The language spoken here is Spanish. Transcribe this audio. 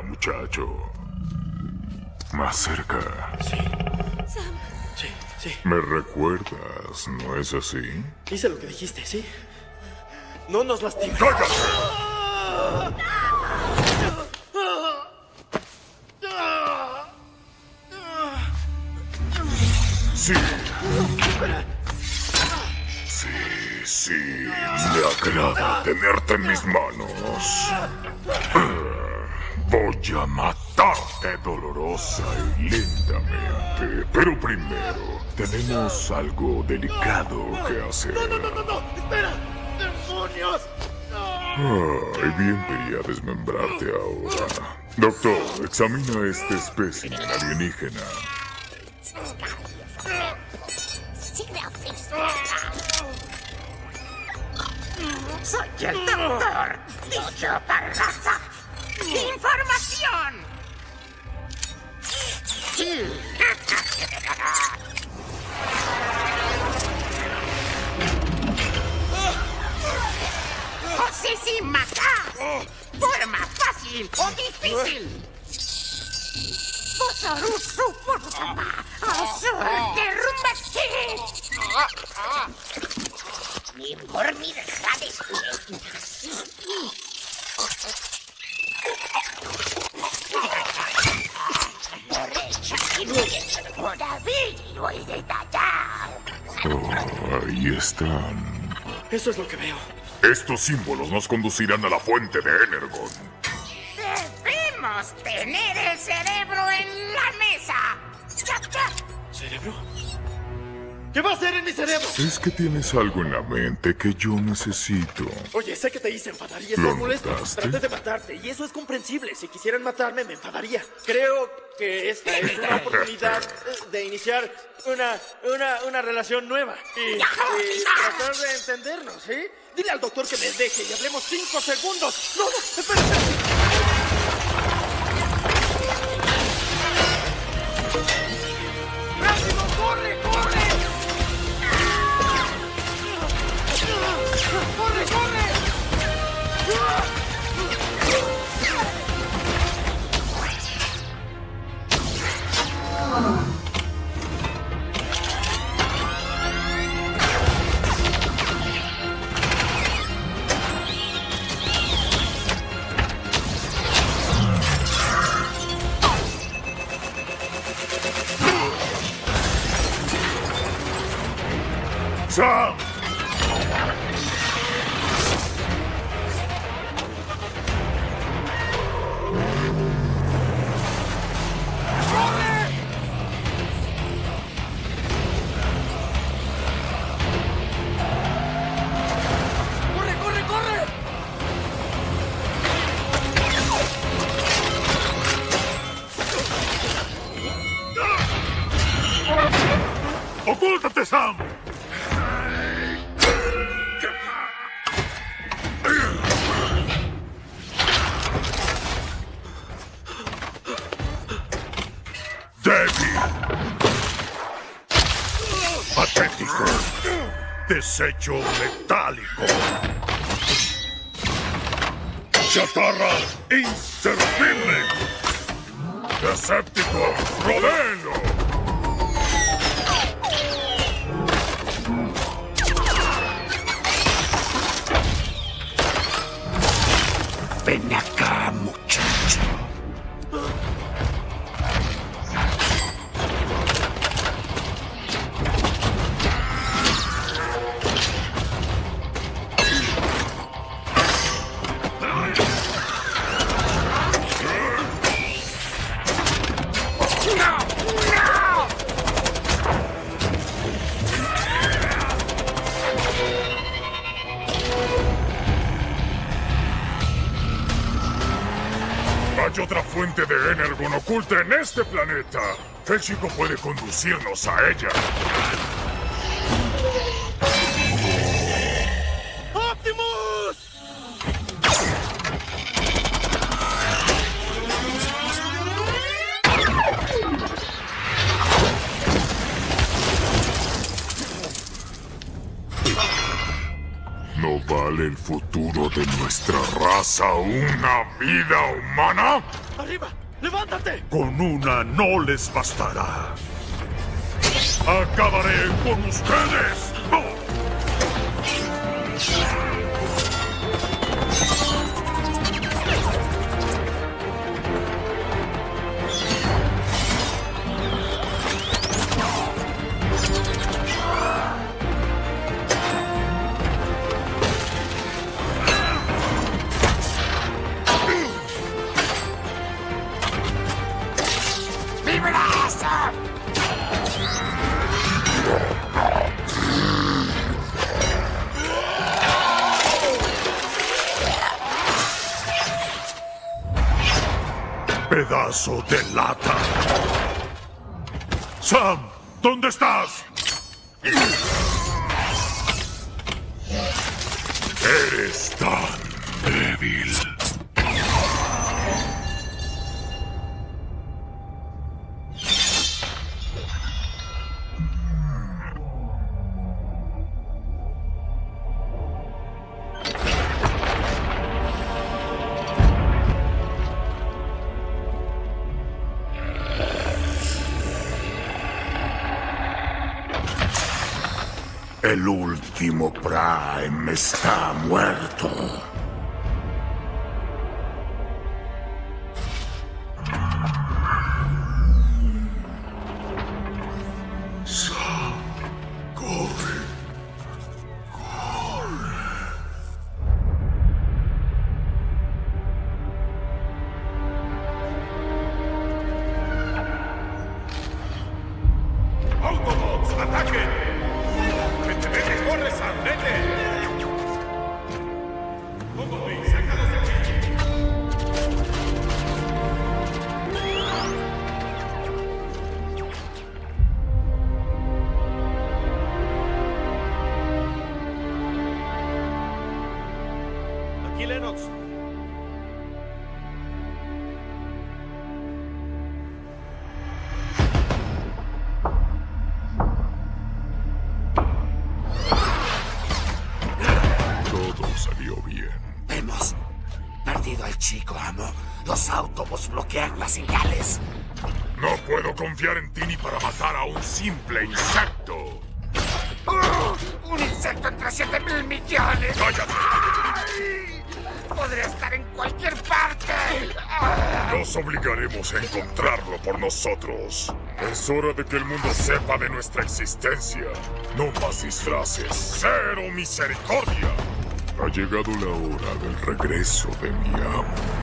muchacho. Más cerca. Sí. Sam. Sí, sí. ¿Me recuerdas, no es así? Hice lo que dijiste, ¿sí? No nos lastimes. ¡Cállate! Sí. Sí, me agrada tenerte en mis manos. Voy a matarte dolorosa y lentamente. Pero primero, tenemos algo delicado que hacer. No, espera. ¡Demonios! Ay, bien quería desmembrarte ahora. Doctor, examina este espécimen alienígena. Soy el doctor Dicho Parraza. ¡Información! Sí. Josísima-K. Forma fácil o difícil. Bosorusu Purusama. Azul Rumbaki. Mi mormi deja de Oh, ahí están. Eso es lo que veo. Estos símbolos nos conducirán a la fuente de Energon. Debemos tener el cerebro en la mesa. ¿Cerebro? ¿Qué va a hacer en mi cerebro? Es que tienes algo en la mente que yo necesito. Oye, sé que te hice enfadar y ¿Lo estás molesto. notaste? Traté de matarte y eso es comprensible. Si quisieran matarme, me enfadaría. Creo que esta es una oportunidad de iniciar una relación nueva. Y tratar de entendernos, ¿sí? Dile al doctor que me deje y hablemos 5 segundos. No, espérate. ¡Rápido, corre! ¡Corre! ¡Sam! ¡Ocúltate, Sam! ¡Débil! ¡Patético! ¡Desecho metálico! ¡Chatarra inservible! ¡Escéptico! ¡Rodelo! Ven acá, muchacho. Hay otra fuente de Energon oculta en este planeta. El chico puede conducirnos a ella. ¡Optimus! No vale ¿Vale el futuro de nuestra raza una vida humana? ¡Arriba! ¡Levántate! Con una no les bastará. ¡Acabaré con ustedes! ¡Pedazo de lata! ¡Sam! ¿Dónde estás? Eres tan débil. El último Prime está muerto. Sam, corre. ¡Autobots, ataquen! ¡Corre, Sam! ¡Vete! ¡Bumblebee, sácalos de aquí! Aquí Lennox. Salió bien. Hemos perdido al chico, amo. Los Autobots bloquearon las señales. No puedo confiar en ti ni para matar a un simple insecto. ¡Un insecto entre 7,000 millones! ¡Cállate! ¡Ay! ¡Podría estar en cualquier parte! Nos obligaremos a encontrarlo por nosotros. Es hora de que el mundo sepa de nuestra existencia. No más disfraces. ¡Cero misericordia! Ha llegado la hora del regreso de mi amo.